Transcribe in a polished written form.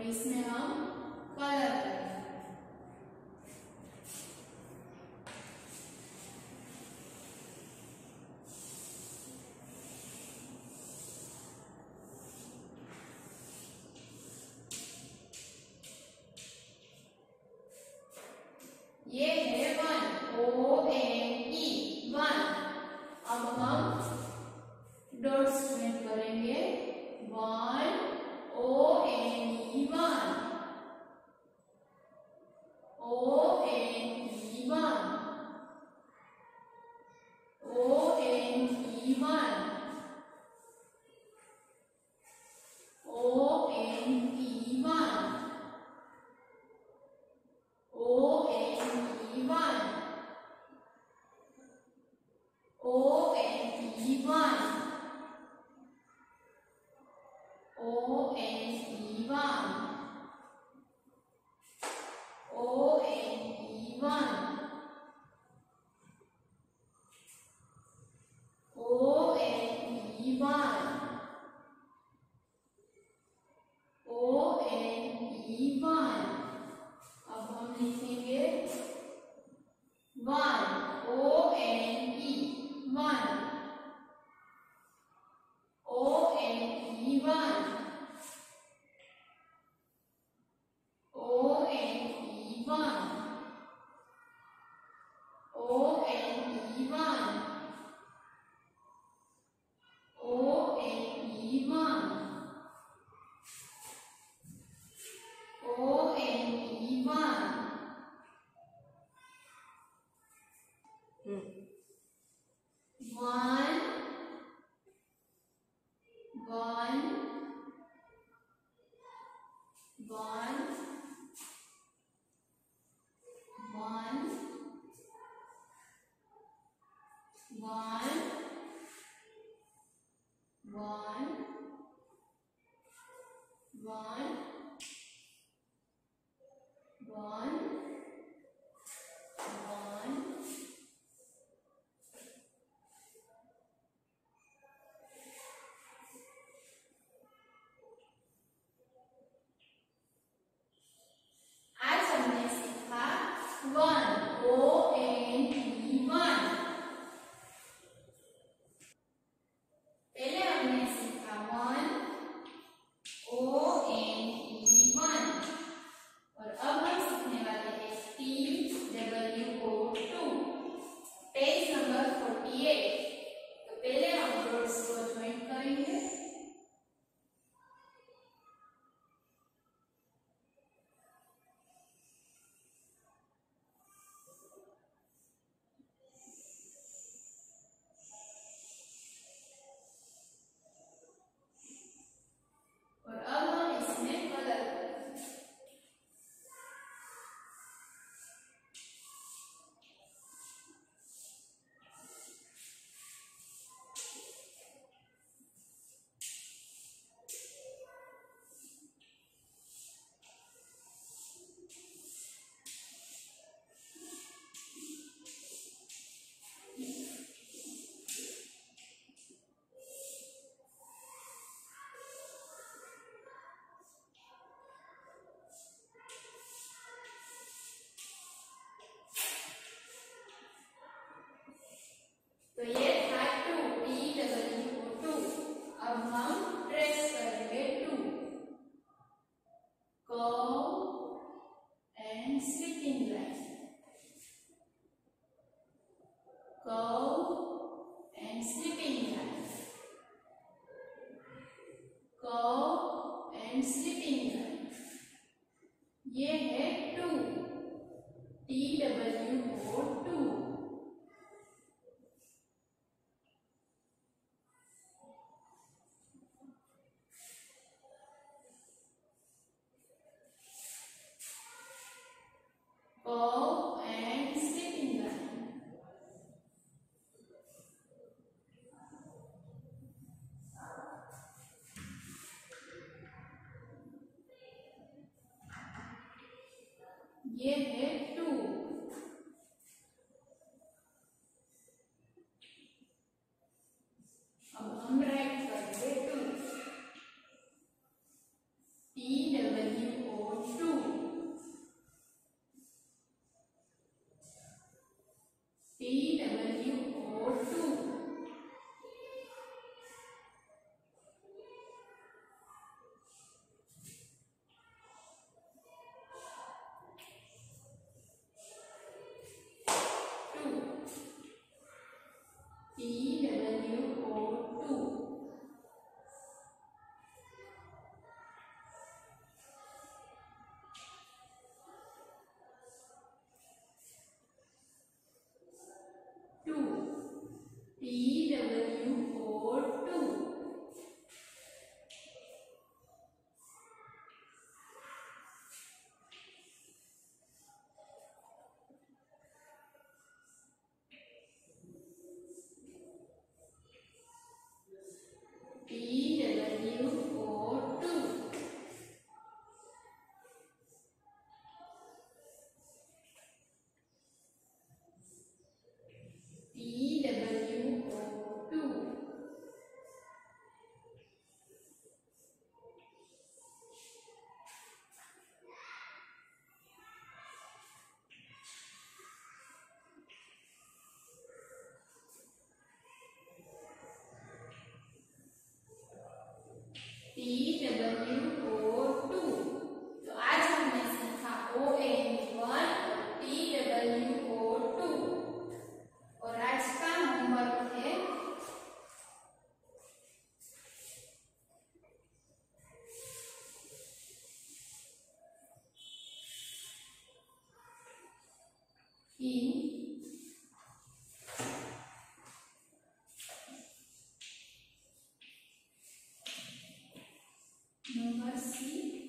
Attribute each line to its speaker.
Speaker 1: इसमें हम कलर करेंगे। ये है 1, ONE 1। अब हम डॉट्स में करेंगे 1 ONE 1 ONE 1 ONE 1 ONE 1 अब हम लिखेंगे 1 ONE 1 ONE 1 ONE 1 ONE 1 ONE 1 ONE 1 1 1 1 1 1 1 1 1 आज हमने सीखा 1 ONE 1। पहले हमने सीखा 1 ONE 1 और अब हम सीखने वाले हैं TWO2 पेज नंबर 48। तो पहले हम डॉट्स को ज्वाइन करेंगे। और अब हम इसमें कलर करेंगे। तो ये था 2 TWO2। अब हम ट्रेस करेंगे 2 curve and slipping line curve and slipping line curve and slipping line. ये है 2 TWO2। Curve and slipping line। ये है 2। अब हम राइट करेंगे 2 TWO नंबर सी